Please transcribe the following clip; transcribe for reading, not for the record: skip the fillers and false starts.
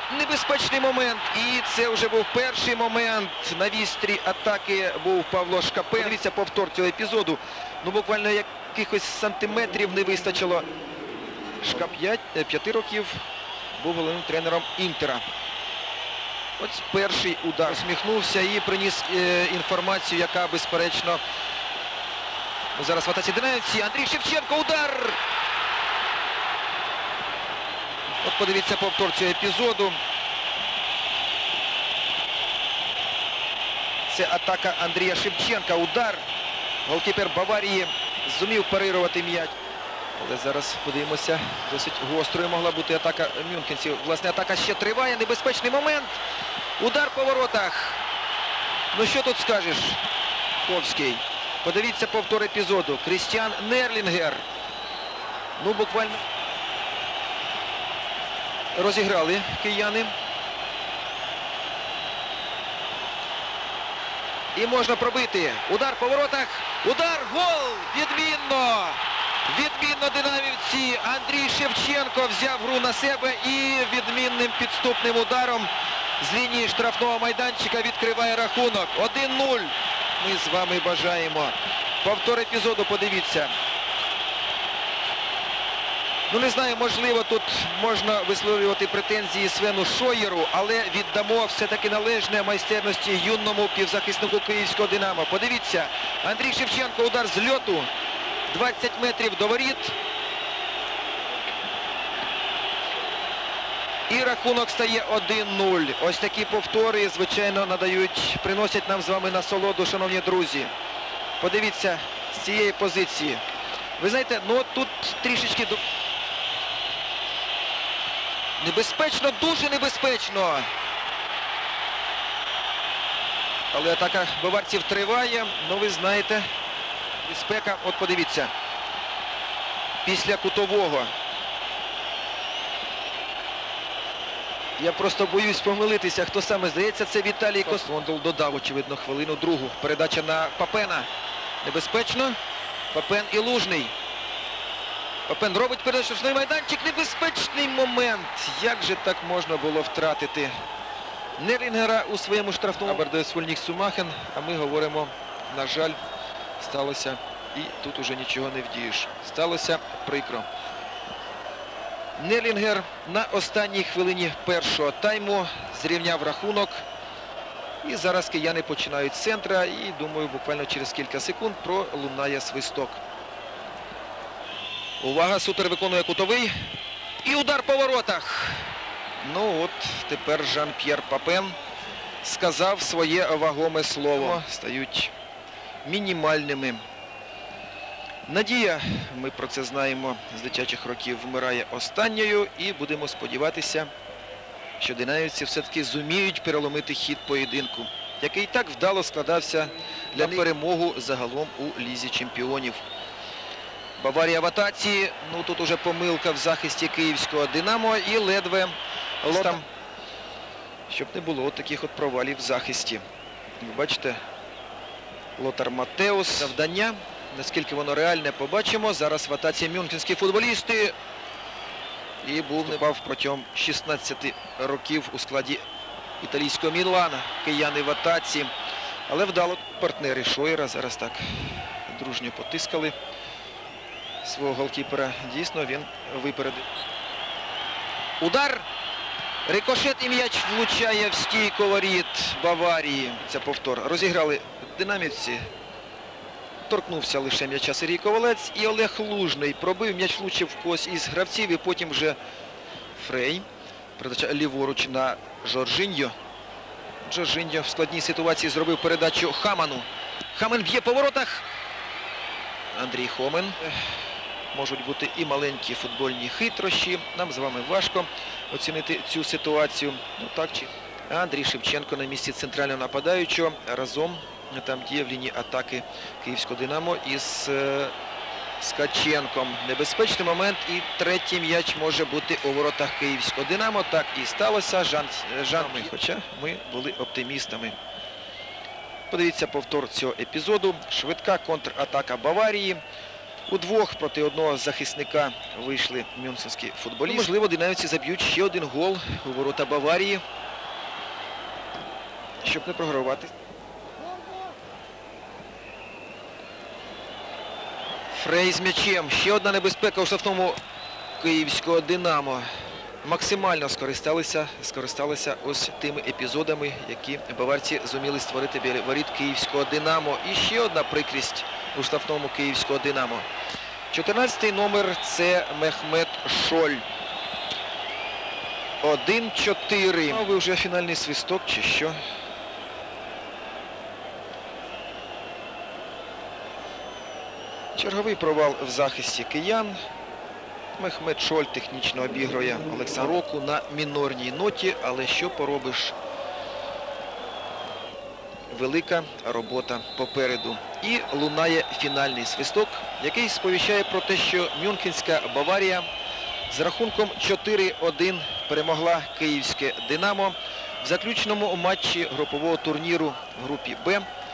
Небезпечний момент. І це вже був перший момент. На вістрі атаки був Павло Шкапен. Дивіться повтор цього епізоду. Ну, буквально якихось сантиметрів не вистачило. Шкап 5 років був головним тренером Інтера. Ось перший удар. Усміхнувся і приніс інформацію, яка, безперечно, зараз в атаці Динамівці. Андрій Шевченко, удар! От подивіться повтор цього епізоду. Це атака Андрія Шевченка. Удар. Голкіпер Баварії зумів парирувати м'яч. Але зараз подивимося, досить гострою могла бути атака мюнхенців. Власне, атака ще триває. Небезпечний момент. Удар по воротах. Ну що тут скажеш, Ковський? Подивіться повтор епізоду. Крістіан Нерлінгер. Ну, буквально розіграли кияни. І можна пробити. Удар по воротах. Удар, гол! Відмінно! Відмінно динамівці. Андрій Шевченко взяв гру на себе і відмінним підступним ударом з лінії штрафного майданчика відкриває рахунок. 1-0. Ми з вами бажаємо. Повтор епізоду подивіться. Ну, не знаю, можливо, тут можна висловлювати претензії Свену Шоєру, але віддамо все-таки належне майстерності юному півзахиснику київського «Динамо». Подивіться, Андрій Шевченко, удар з льоту, 20 метрів до воріт. І рахунок стає 1-0. Ось такі повтори, звичайно, приносять нам з вами насолоду, шановні друзі. Подивіться з цієї позиції. Ви знаєте, ну тут трішечки... Небезпечно, дуже небезпечно. Але атака баварців триває. Ну, ви знаєте, безпека. От подивіться. Після кутового. Я просто боюсь помилитися, хто саме. Здається, це Віталій Косвондол додав, очевидно, хвилину другу. Передача на Папена. Небезпечно. Папен і Лужний. Папен робить передачу в штрафний майданчик. Небезпечний момент. Як же так можна було втратити Нерлінгера у своєму штрафному? Абердес Вольніх Сумахен. А ми говоримо, на жаль, сталося. І тут уже нічого не вдієш. Сталося прикро. Нерлінгер на останній хвилині першого тайму зрівняв рахунок. І зараз кияни починають з центра. І, думаю, буквально через кілька секунд пролунає свисток. Увага, Сутер виконує кутовий. І удар по воротах. Ну от, тепер Жан-П'єр Папен сказав своє вагоме слово. Стають мінімальними. Надія, ми про це знаємо, з дитячих років вмирає останньою. І будемо сподіватися, що динамівці все-таки зуміють переломити хід поєдинку, який так вдало складався для перемогу загалом у Лізі чемпіонів. Баварія в атаці. Ну, тут уже помилка в захисті київського «Динамо» і ледве там, щоб не було таких от провалів в захисті. Ви бачите, Лотар Матеус. Завдання, наскільки воно реальне, побачимо. Зараз в атаці мюнхенські футболісти. І був виступав протягом 16 років у складі італійського Мілана. Кияни в атаці. Але вдало партнери Шоєра зараз так дружньо потискали свого голкіпера. Дійсно, він випередив. Удар. Рикошет і м'яч влучає в стійку воріт Баварії. Це повтор. Розіграли динамівці. Торкнувся лише м'яча Сергій Ковалець. І Олег Лужний пробив. М'яч влучив в когось із гравців. І потім вже Фрей. Передача ліворуч на Жоржиньо. Жоржиньо в складній ситуації зробив передачу Хаману. Хамен б'є по воротах. Андрій Хомен. Можуть бути і маленькі футбольні хитрощі. Нам з вами важко оцінити цю ситуацію. Ну так чи. Андрій Шевченко на місці центрального нападаючого. Разом там діє в лінії атаки київського «Динамо» із Скаченком. Небезпечний момент. І третій м'яч може бути у воротах київського «Динамо». Так і сталося. Хоча ми були оптимістами. Подивіться повтор цього епізоду. Швидка контратака Баварії. Удвох проти одного захисника вийшли мюнхенські футболісти. Можливо, динамівці заб'ють ще один гол у ворота Баварії, щоб не програвати. Фрей з м'ячем. Ще одна небезпека у штрафному київського «Динамо». Максимально скористалися ось тими епізодами, які баварці зуміли створити біля воріт київського «Динамо». І ще одна прикрість у штрафному київського «Динамо». 14-й номер – це Мехмет Шоль. 1-4. Ви вже фінальний свисток чи що? Черговий провал в захисті киян. Мехмет Шоль технічно обігрує Олександра Року на мінорній ноті, але що поробиш? Велика робота попереду. І лунає фінальний свисток, який сповіщає про те, що мюнхенська Баварія з рахунком 4-1 перемогла київське «Динамо» в заключному матчі групового турніру в групі «Б».